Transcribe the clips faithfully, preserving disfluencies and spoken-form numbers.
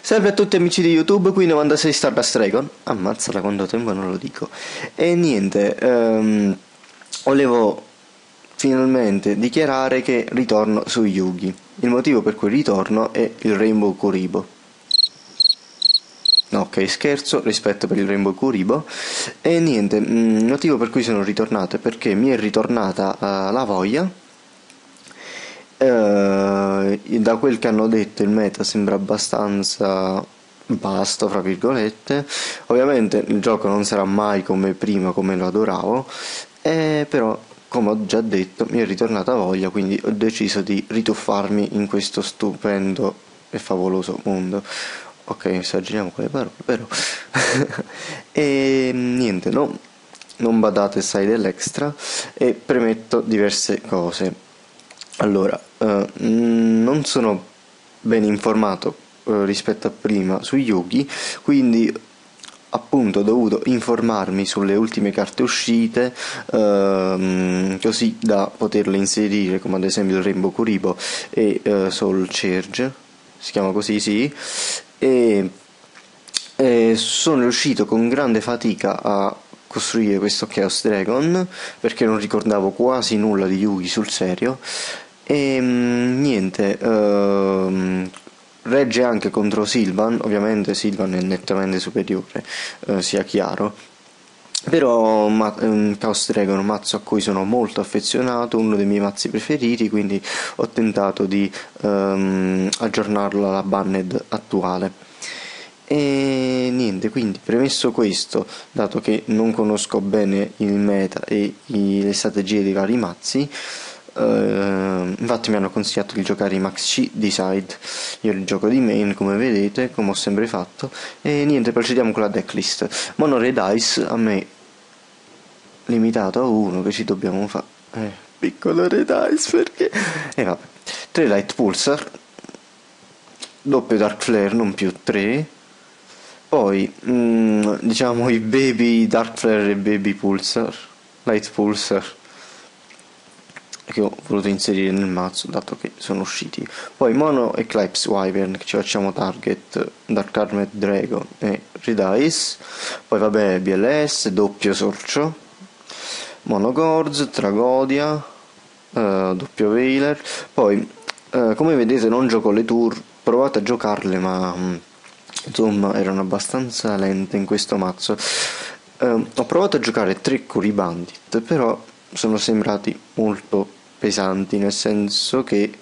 Salve a tutti amici di YouTube, qui novantasei Stardust Dragon. Ammazza, da quanto tempo non lo dico. E niente, ehm, volevo finalmente dichiarare che ritorno su Yugi. Il motivo per cui ritorno è il Rainbow Kuribo. No, ok, scherzo, rispetto per il Rainbow Kuribo. E niente, il motivo per cui sono ritornato è perché mi è ritornata uh, la voglia. Uh, da quel che hanno detto il meta sembra abbastanza vasto, fra virgolette. Ovviamente il gioco non sarà mai come prima, come lo adoravo, eh, però come ho già detto mi è ritornata voglia, quindi ho deciso di rituffarmi in questo stupendo e favoloso mondo. Ok, esageriamo con le parole, però e niente, no, non badate assai dell'extra e premetto diverse cose. Allora, eh, non sono ben informato eh, rispetto a prima su Yugi, quindi appunto ho dovuto informarmi sulle ultime carte uscite, ehm, così da poterle inserire, come ad esempio il Rainbow Kuribo e eh, Soul Charge, si chiama così, sì, e, e sono riuscito con grande fatica a costruire questo Chaos Dragon perché non ricordavo quasi nulla di Yugi sul serio. E niente, ehm, regge anche contro Sylvan, ovviamente Sylvan è nettamente superiore, eh, sia chiaro, però ma, è un Chaos Dragon, un mazzo a cui sono molto affezionato, uno dei miei mazzi preferiti, quindi ho tentato di ehm, aggiornarlo alla banned attuale. E niente, quindi premesso questo, dato che non conosco bene il meta e i, le strategie dei vari mazzi, Uh, infatti mi hanno consigliato di giocare i Max C di side. Io il gioco di main, come vedete, come ho sempre fatto. E niente, procediamo con la decklist. Mono Red Dice a me limitato a uno, che ci dobbiamo fare, eh, piccolo Red Dice perché e eh, vabbè, tre Light Pulsar, doppio Dark Flare, non più tre. Poi mm, diciamo i baby Dark Flare e baby Pulsar, Light Pulsar, che ho voluto inserire nel mazzo dato che sono usciti. Poi Mono Eclipse Wyvern, che ci facciamo target Dark Armored Dragon e Redice. Poi vabbè B L S, doppio Sorcio, Mono Gorz, Tragodia, eh, doppio Veiler. Poi eh, come vedete non gioco le tour, provate a giocarle ma mh, insomma erano abbastanza lente in questo mazzo. Eh, ho provato a giocare tre Curi Bandit, però sono sembrati molto pesanti, nel senso che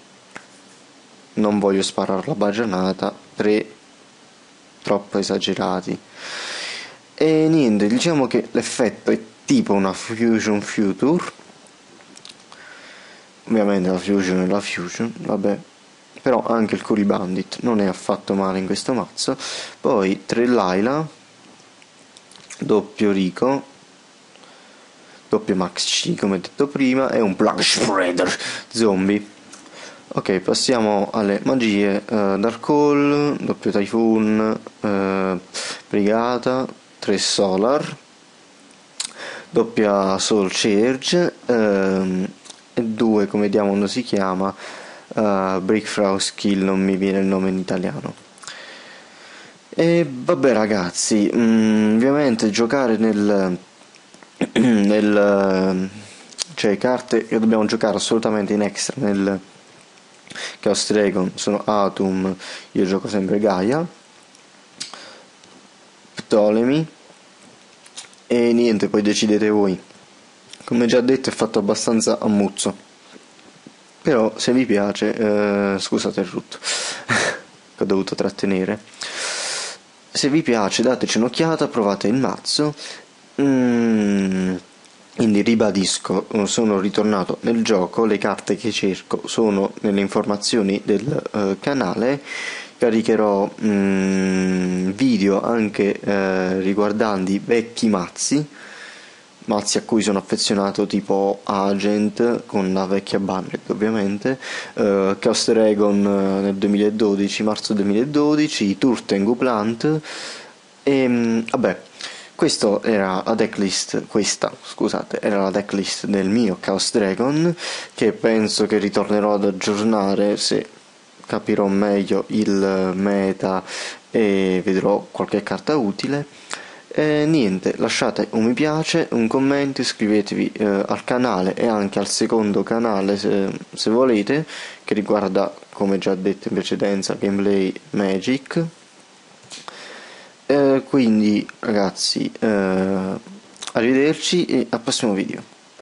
non voglio sparare la baggianata, tre troppo esagerati. E niente, diciamo che l'effetto è tipo una Fusion Future, ovviamente la Fusion è la Fusion, vabbè, però anche il Curi Bandit non è affatto male in questo mazzo. Poi tre Layla, doppio Rico, doppio Max C come detto prima, e un Plug Spreader zombie. Ok, passiamo alle magie. uh, Dark Hole, doppio Typhoon, uh, Brigata, tre Solar, doppia Soul Charge, uh, e due, come diavolo si chiama, uh, Breakthrough Skill, non mi viene il nome in italiano. E vabbè ragazzi, mh, ovviamente giocare nel nel cioè carte che dobbiamo giocare assolutamente in extra nel Chaos Dragon sono Atum, io gioco sempre Gaia, Ptolemy e niente, poi decidete voi. Come già detto è fatto abbastanza a muzzo, però se vi piace, eh, scusate il rutto che ho dovuto trattenere, se vi piace dateci un'occhiata, provate il mazzo. Mm, quindi ribadisco, sono ritornato nel gioco, le carte che cerco sono nelle informazioni del uh, canale. Caricherò mm, video anche eh, riguardanti i vecchi mazzi mazzi a cui sono affezionato, tipo Agent con la vecchia Banned ovviamente, uh, Chaos Dragon nel duemiladodici, marzo duemiladodici, Turtengu Plant e mh, vabbè, questo era la decklist, questa scusate era la decklist del mio Chaos Dragon, che penso che ritornerò ad aggiornare se capirò meglio il meta e vedrò qualche carta utile. E niente, lasciate un mi piace, un commento, iscrivetevi eh, al canale e anche al secondo canale se, se volete, che riguarda, come già detto in precedenza, Gameplay Magic. Eh, quindi ragazzi, eh, arrivederci e al prossimo video.